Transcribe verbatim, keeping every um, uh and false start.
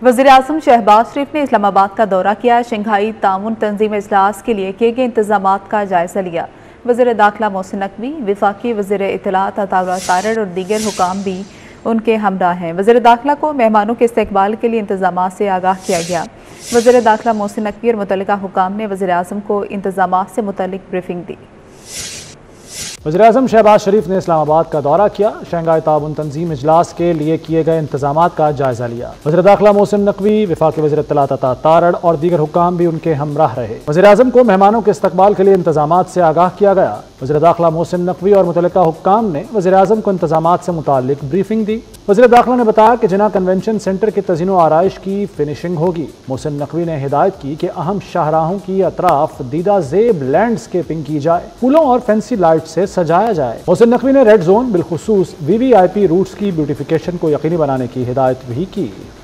वज़ीर-ए-आज़म शहबाज शरीफ ने इस्लामाबाद का दौरा किया। शंघाई ताउन तंजीम इजलास के लिए किए गए इंतजाम का जायजा लिया। वज़ीर दाखिला मोहसिन नकवी, वफाकी वज़ीर इत्तलात अता तारड़ और दीगर हुकाम भी उनके हमरा हैं। वज़ीर दाखिला को मेहमानों के इस्तकबाल के लिए इंतजाम से आगाह किया गया। वज़ीर दाखिला मोहसिन नकवी और मुतल्लिका हुकाम ने वज़ीर-ए-आज़म को इंतजाम से मुतल्लिक ब्रीफिंग दी। वज़ीर-ए-आज़म शहबाज शरीफ ने इस्लामाबाद का दौरा किया। शंघाई ताउन तंजीम इजलास के लिए किए गए इंतजाम का जायजा लिया। वज़ीर दाखिला मोहसिन नकवी, वफाकी वज़ीर इत्तलात अता तारड़ और दीगर हुकाम भी उनके हमराह रहे। वज़ीर-ए-आज़म को मेहमानों के इस्तकबाल के लिए इंतजाम से आगाह किया गया। वज़ीर दाखिला मोहसिन नकवी और मुतल्लिका हुकाम ने वज़ीर-ए-आज़म को इंतजाम से मुताल्लिक ब्रीफिंग दी। वज़ीर दाखिला ने बताया कि जिन्ना कन्वेंशन सेंटर के तज़ीनो आराइश की फिनिशिंग होगी। मोहसिन नकवी ने हिदायत की कि अहम शाहराहों की अतराफ दीदा जेब लैंडस्केपिंग की जाए, फूलों और फैंसी लाइट से सजाया जाए। मोहसिन नकवी ने रेड जोन बिलखुसूस V V I P routes की ब्यूटिफिकेशन को यकीनी बनाने की हिदायत भी की।